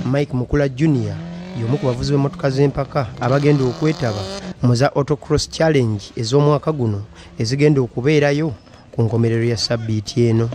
Mike Mukula Junior y'omu ku bavuzi b'emmotoka z'empaka abagenda okwetaba mu za autocross challenge ez'omwaka guno ezigenda okubeerayo ku nkomerero ya sabbiiti eno.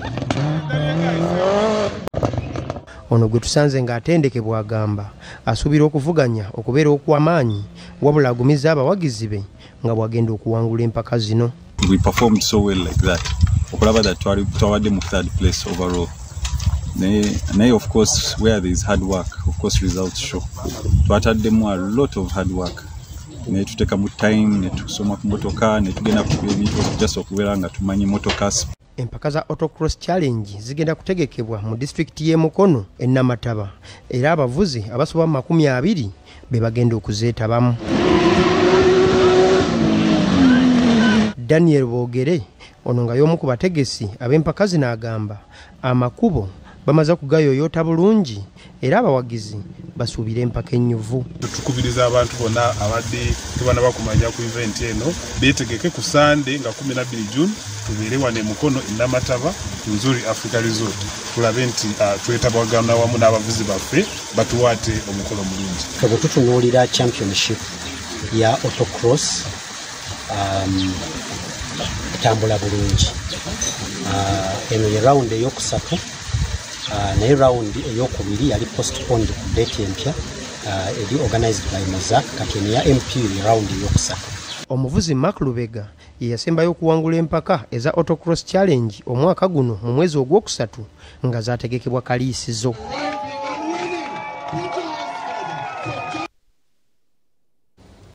Ono gwe tusanze ng'atendekebwa agamba asuubira okuvuganya okubeera okw'amaanyi wabula agumiza abawagizi be nga bw'agenda okuwangula empaka zino. We performed so well like that. Okulaba that twawadde mu third place overall. Naye of course where there is hard work, of course results show. Twataddemu a lot of hard work. Ne tuteka mu time, ne tusoma ku motoka, ne tugenda ku bintu just okubeera nga tumanyi motoka. Empaka za autocross challenge zigenda kutegekebwa mu district y'e Mukono e Namataba era abavuzi abasoba 20 be bagenda okuzeetabamu. Daniel Boogere ono nga y'omu ku bategesi ab'empaka zino agamba amakubo bamaze kugayoyoota bulungi era abawagizi basuubira empaka ennyuvu. Tukubiriza abantu bonna abadde tebanaba kumanya ku event eno beetegeke ku Sunday nga 12 June tubeere wano e Mukono e Namataba Nzuri Africa Resort tulabe nti twetabagana wamu n'abavuzi baffe batuwaate omukolo mulungi. Bwe tutunuulira championship ya autocross etambula bulungi. Eno ye round eyokusatu naye round eyokubiri yali postponed ku date empya eri organized by Mazak kati ya MP round eyokusatu. Omuvuzi Mark Lubega ye yasembayo okuwangula empaka eza autocross challenge omwaka guno mu mwezi ogwokusatu nga zaategekebwa kaliisizo.